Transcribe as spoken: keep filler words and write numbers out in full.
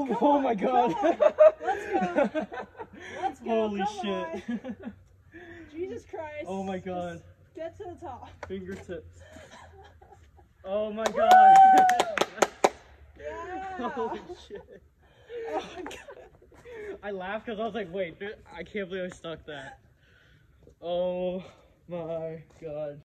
Come oh on, my god. Let's go. Let's go. Holy come shit. On. Jesus Christ. Oh my god. Just get to the top. Fingertips. Oh my god. Yeah. Holy shit. Oh my god. I laughed because I was like, wait, I can't believe I stuck that. Oh my god.